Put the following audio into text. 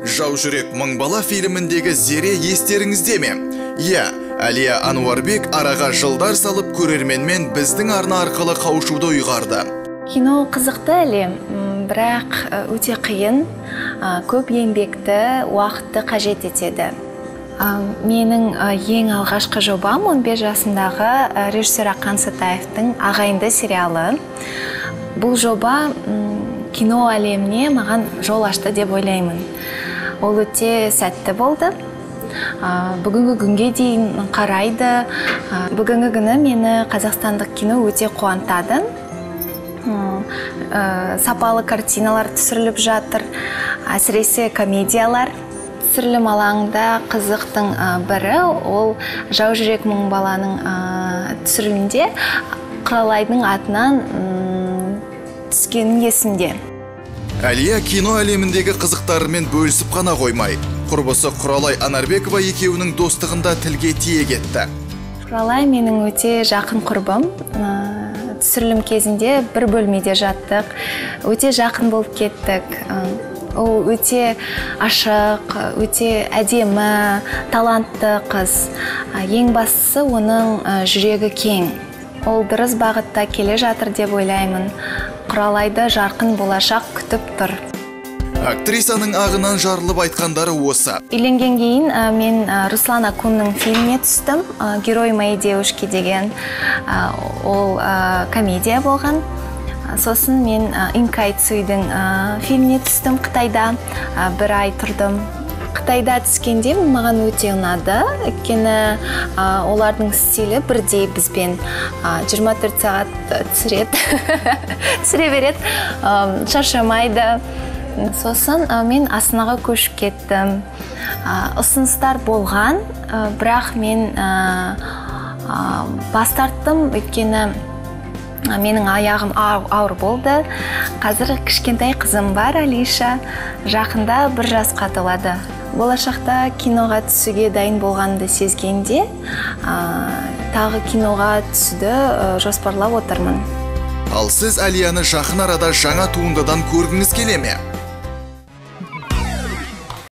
Жау жүрек мың бала фильміндегі Зере естеріңізде ме? Иә, Әлия Ануарбек араға жылдар салып көрерменмен біздің арна арқылы қауышуды ұйғарды. Кино қызықты әлем, бірақ өте қиын, көп еңбекті, уақытты қажет етеді. Менің ең алғашқы жобам 15 жасындағы режиссер Ақан Сатаевтың «Ағайынды» сериалы. Бұл жоба кино әлеміне маған жол ашты деп ойлаймын. Ол өте сәтті болды. Бүгінгі күнге дейін қарайды. Бүгінгі күні мені қазақстандық кино өте қуантады. Сапалы картиналар түсіріліп жатыр, әсіресе комедиялар. Түсірілім алаңында қызықтың бірі, ол «Жау жүрек мың баланың» түсірілімінде Құралайдың атынан түскенін есімде. Әлия кино әлеміндегі қызықтарымен бөлісіп қана қоймай, құрбысы Құралай Анарбекова екеуінің достығында тілге тиек етті. Құралай менің өте жақын құрбым. Түсірілім кезінде бір бөлмеде жаттық, өте жақын болып кеттік. Ол өте ашық, өте әдемі, талантты қыз. Ең бастысы оның жүрегі кең. Ол дұрыс бағытта келе жатыр деп ойлаймын. Құралайды жарқын болашақ күтіп тұр. Актрисаның ағынан жарылып айтқандары осы. Үйленген кейін мен Руслан Акунның фильміне түстім. «Герой моей девушки» деген. Ол комедия болған. Сосын мен Инкай Цуйдың фильміне түстім Қытайда. Бір ай тұрдым. Қытайда түскенде маған өте ұнады. Өйткені олардың стилі бірдей бізбен 24 сағат түсіре береді, шаршамайды. Сосын мен Астанаға көшіп кеттім. Ұсыныстар болған, бірақ мен бас тарттым, өйткені менің аяғым ауыр болды. Қазір кішкентай қызым бар, Алиша. Жақында 1 жасқа толады. Болашақта киноға түсуге дайын болғанды сезгенде, тағы киноға түсуді жоспарлап отырмын. Ал сіз Әлияны жақын арада жаңа туындыдан көргіңіз келе ме?